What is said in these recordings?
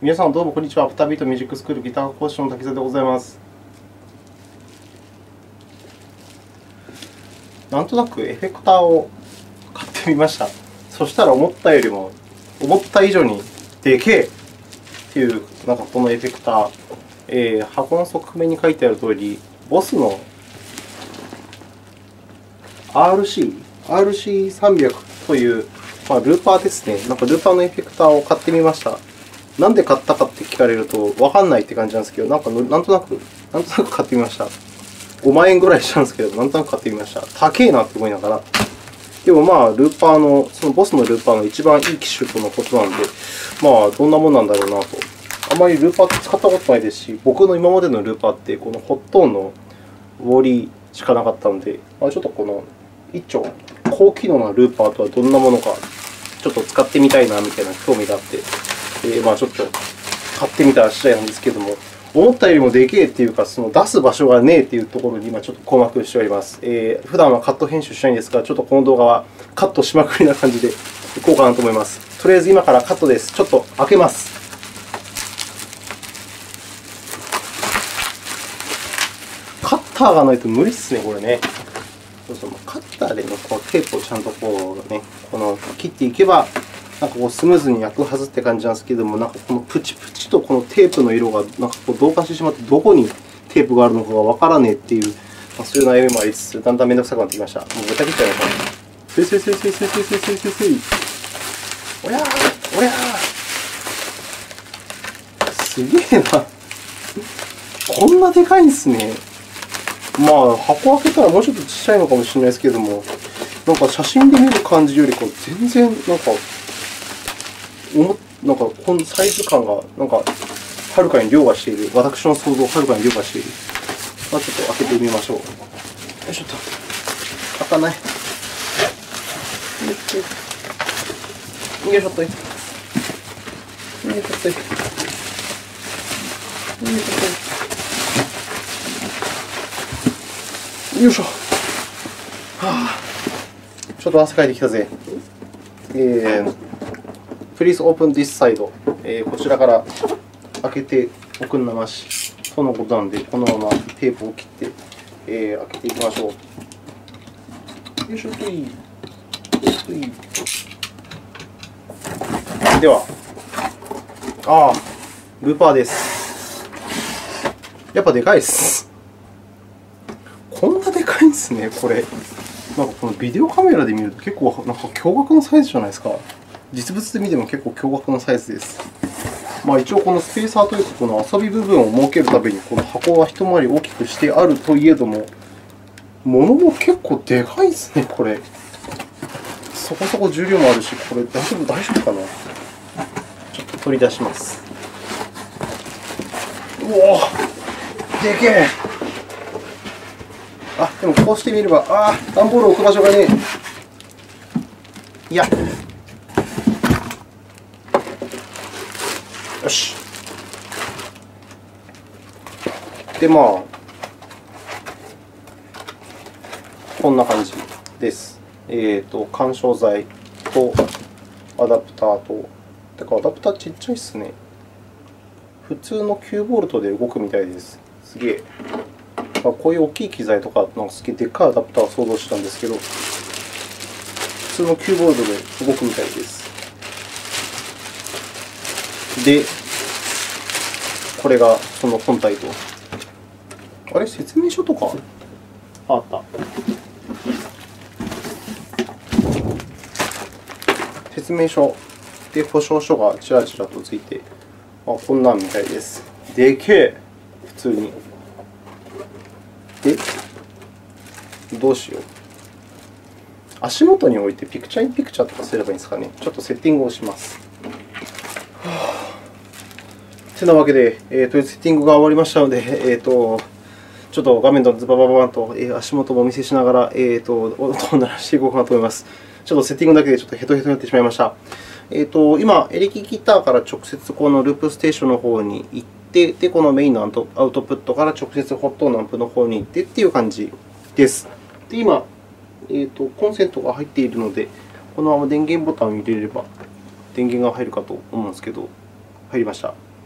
皆さん、どうもこんにちは。アフタービートミュージックスクールギター講師の滝沢でございます。なんとなくエフェクターを買ってみました。そしたら思った以上にでけえっていう、このエフェクター、箱の側面に書いてあるとおり、ボスの RC300 という、ルーパーですね。ルーパーのエフェクターを買ってみました。なんで買ったかって聞かれると、わかんないって感じなんですけど、なんとなく買ってみました。5万円ぐらいしたんですけど、なんとなく買ってみました。高えなって思いながら。でも、ルーパーの、そのボスのルーパーの一番いい機種とのことなので、どんなもんなんだろうなと。あまりルーパーって使ったことないですし、僕の今までのルーパーって、このホットーンのウォーリーしかなかったので、ちょっとこの一丁、高機能なルーパーとはどんなものか、ちょっと使ってみたいなみたいな興味があって、ちょっと買ってみた次第なんですけれども、思ったよりもでけえっていうか、その出す場所がねえっていうところに今ちょっと困惑しております。普段はカット編集しないんですが、ちょっとこの動画はカットしまくりな感じでいこうかなと思います。とりあえず今からカットです。ちょっと開けます。カッターがないと無理ですね、これね。カッターで、こうテープをちゃんと切っていけば、スムーズに焼くはずって感じなんですけれども、このプチプチとこのテープの色が同化してしまって、どこにテープがあるのかがわからねえっていう、そういう悩みもありつつ、だんだんめんどくさくなってきました。もうぶった切っちゃいましょう。スイスイスイスイスイスイスイスイスイスイ。おやー、おやー。すげえな。こんなでかいんですね。箱開けたらもうちょっとちっちゃいのかもしれないですけれども、写真で見る感じより全然このサイズ感がはるかに凌駕している。私の想像をはるかに凌駕している。ちょっと開けてみましょう。よいしょっと。開かない。よいしょっと。よいしょっと。よいしょっと。よいしょ。ちょっと汗かいてきたぜ。Please open this side。こちらから開けておくんなましとのことなので、このままテープを切って、開けていきましょう。よいしょとい。では、ルーパーです。やっぱでかいです。こんなでかいんですね、これ。このビデオカメラで見ると結構驚愕のサイズじゃないですか。実物で見ても結構驚愕のサイズです。一応、このスペーサーというか、この遊び部分を設けるために、この箱は一回り大きくしてあるといえども、物も結構でかいですね、これ。そこそこ重量もあるし、これ大丈夫かな。ちょっと取り出します。うおー、でけえ。でもこうしてみれば、段ボールを置く場所がねえ。よし。で、こんな感じです。緩衝材とアダプターと、アダプターちっちゃいですね。普通の9ボルトで動くみたいです。すげえ。こういう大きい機材とかのでっかいアダプターを想像したんですけど、普通の9ボルトで動くみたいです。で、これがその本体と。説明書とかあった。説明書で保証書がちらちらとついて、こんなんみたいです。でけえ、普通に。で、どうしよう。足元に置いてピクチャーインピクチャーとかすればいいんですかね。ちょっとセッティングをします。てなわけで、とりあえずセッティングが終わりましたので、ちょっと画面とズババババンと足元もお見せしながら、音を鳴らしていこうかなと思います。ちょっとセッティングだけでちょっとヘトヘトになってしまいました。今、エレキギターから直接このループステーションの方に行って、で、このメインのアウトプットから直接ホットーンのアンプの方に行ってという感じです。で、今、コンセントが入っているので、このまま電源ボタンを入れれば電源が入るかと思うんですけど、入りました。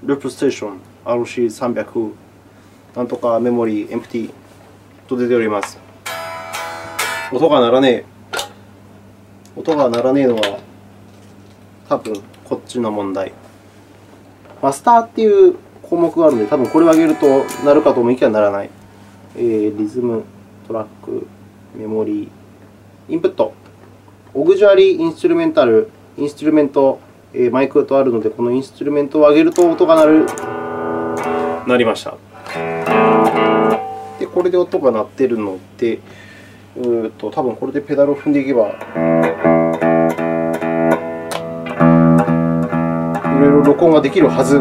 ループステーション RC300 なんとかメモリーエンプティと出ております。音が鳴らねえ。音が鳴らねえのは多分こっちの問題。マスターっていう項目があるので、多分これを上げると鳴るかと思いきや鳴らない。リズム、トラック、メモリー、インプット、オグジュアリー、インストゥルメンタル、インストゥルメント、マイクとあるので、このインストゥルメントを上げると音が鳴る。鳴りました。で、これで音が鳴っているので、多分これでペダルを踏んでいけば、いろいろ録音ができるはず。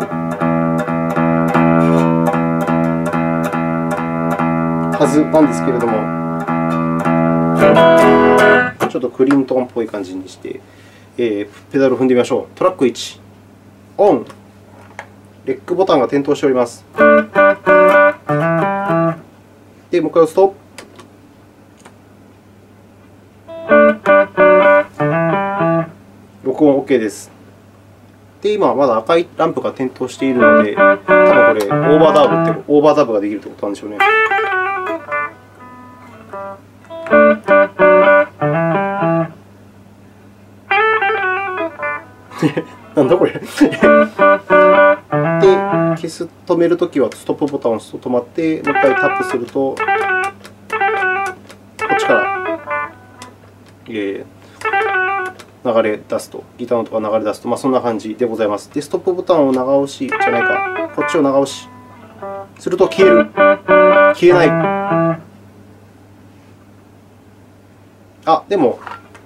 なんですけれども、ちょっとクリントンっぽい感じにして、ペダルを踏んでみましょう。トラック1、オン。レックボタンが点灯しております。で、もう一回押すと、録音 OK です。で、今まだ赤いランプが点灯しているので、多分これオーバーダブができるということなんでしょうね。なんだこれ。で、止めるときはストップボタンを押すと止まって、もう一回タップすると、こっちから流れ出すと、ギターの音が流れ出すと、そんな感じでございます。で、ストップボタンを長押しじゃないか、こっちを長押しすると消える。消えない。でも、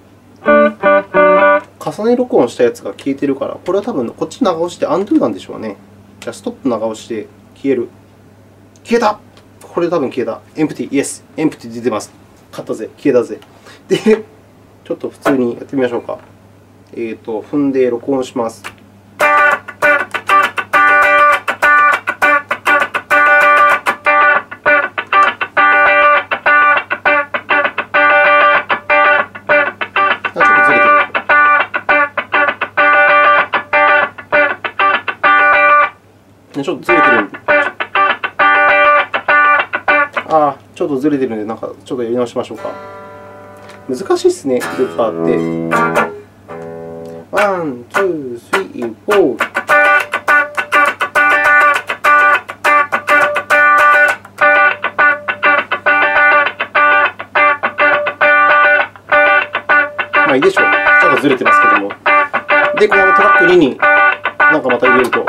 重ね録音したやつが消えているから、これは多分こっち長押して Undo なんでしょうね。じゃあ、ストップ長押して消える。消えた。これ多分消えた。Empty、Yes。Empty 出てます。勝ったぜ。消えたぜ。で、ちょっと普通にやってみましょうか。踏んで録音します。ちょっとずれてるんで、ちょっとずれてるんで、ちょっとやり直しましょうか。難しいですね、ルーパーって。ワン、ツー、スリー、フォー。いいでしょう。ちょっとずれてますけども。で、このトラック2にまた入れると。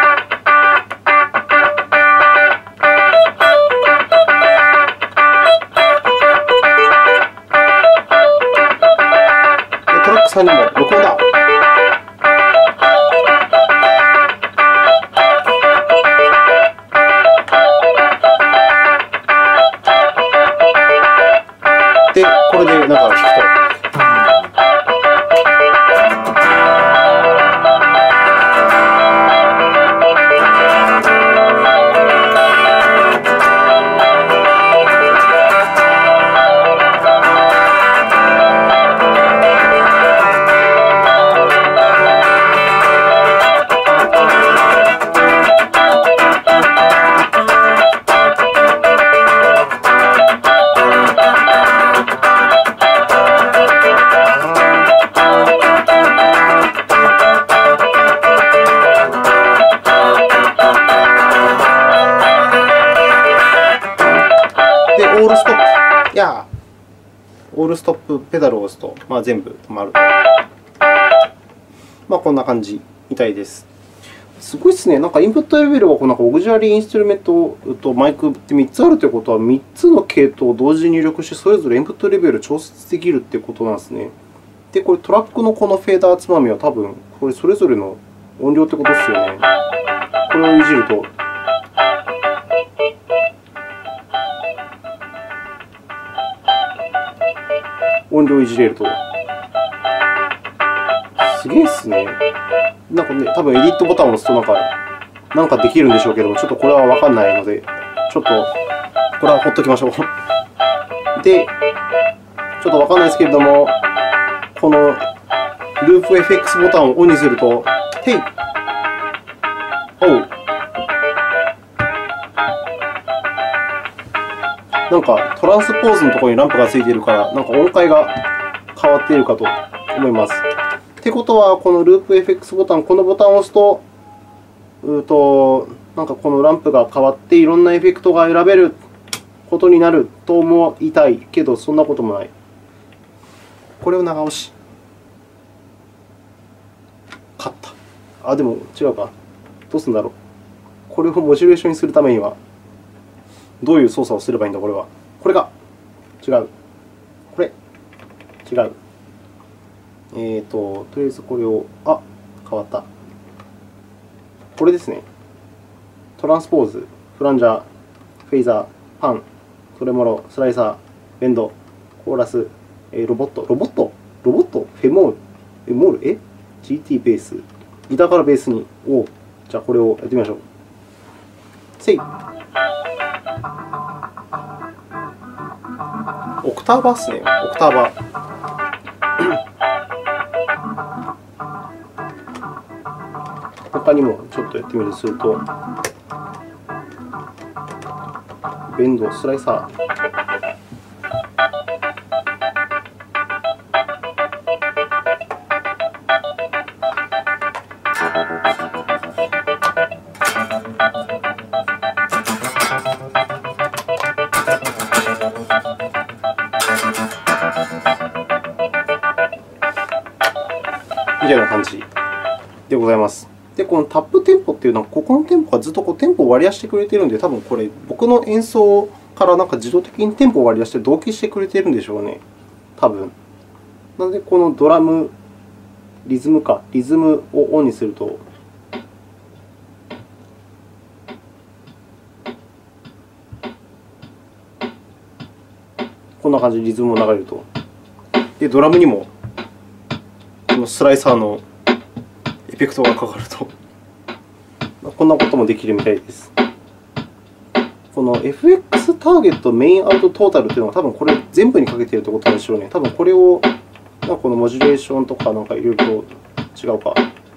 トラック3にも録音だ。で、これで弾くと。オールストップペダルを押すと、全部止まる。こんな感じみたいです。すごいですね。インプットレベルはオグジュアリーインストゥルメントとマイクって3つあるということは、3つの系統を同時に入力して、それぞれインプットレベルを調節できるということなんですね。で、これトラックのこのフェーダーつまみは多分、これそれぞれの音量ということですよね。これをいじると。音量をいじれると。すげえっすね。多分エディットボタンを押すとなんかできるんでしょうけども、ちょっとこれはわかんないので、ちょっとこれはほっときましょう。で、ちょっとわかんないですけれども、このループ FX ボタンをオンにすると、ヘイ、オウ。 なんかトランスポーズのところにランプがついているから、なんか音階が変わっているかと思います。ってことは、このループ FX ボタン、このボタンを押すと、なんかこのランプが変わって、いろんなエフェクトが選べることになると思いたいけど、そんなこともない。これを長押し。勝った。でも違うか。どうするんだろう。これをモジュレーションにするためには、どういう操作をすればいいんだ、これは。これが違う。これ違う。とりあえずこれを、変わった。これですね。トランスポーズ、フランジャー、フェイザー、パン、トレモロ、スライサー、ベンド、コーラス、ロボット、フェモール、GT ベース、ギターからベースに、じゃあこれをやってみましょう。せい。オクターバーですね、オクターバー。他にもちょっとやってみるとすると、ベンド、スライサー。みたいな感じでございます。で、このタップテンポというのは、ここのテンポがずっとテンポを割り出してくれているので、多分これ、僕の演奏からなんか自動的にテンポを割り出して同期してくれているんでしょうね。多分。なので、このドラム、リズムをオンにすると、こんな感じでリズムも流れると。で、ドラムにもこのスライサーのエフェクトがかかると、こんなこともできるみたいです。この FX ターゲット、メインアウトトータルというのは、多分これ全部にかけているということなんでしょうね。多分これをこのモジュレーションとかなんかいろいろと違うか。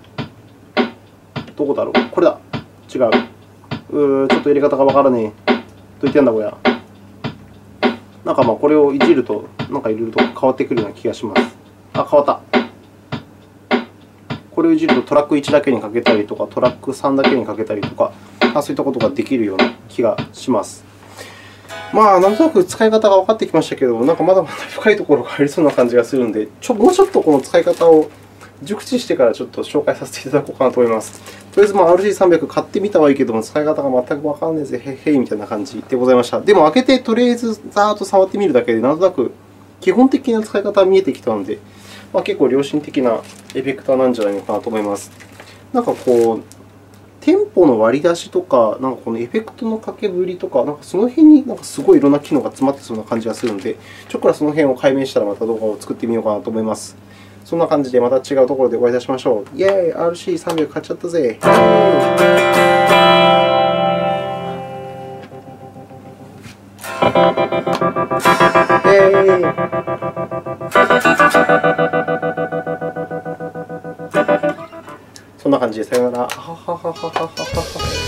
どこだろう。これだ。違う。ちょっとやり方がわからねえ。どう言ってんだ、これ。なんかこれをいじると、なんかいろいろと変わってくるような気がします。変わった。これをいじるとトラック1だけにかけたりとか、トラック3だけにかけたりとか、そういったことができるような気がします。なんとなく使い方が分かってきましたけど、なんかまだまだ深いところがありそうな感じがするので、もうちょっとこの使い方を熟知してからちょっと紹介させていただこうかなと思います。とりあえずRC300 買ってみたはいいけども、使い方が全く分からないぜ、へへいみたいな感じでございました。でも、開けてとりあえずざーっと触ってみるだけで、なんとなく基本的な使い方が見えてきたので、結構良心的なエフェクターなんじゃないのかなと思います。なんかこう、テンポの割り出しとか、なんかこのエフェクトのかけぶりとか、なんかその辺になんかすごいいろんな機能が詰まってそうな感じがするので、ちょっとその辺を解明したらまた動画を作ってみようかなと思います。そんな感じでまた違うところでお会いいたしましょう。イェーイ !RC300 買っちゃったぜ。そんな感じでさよなら。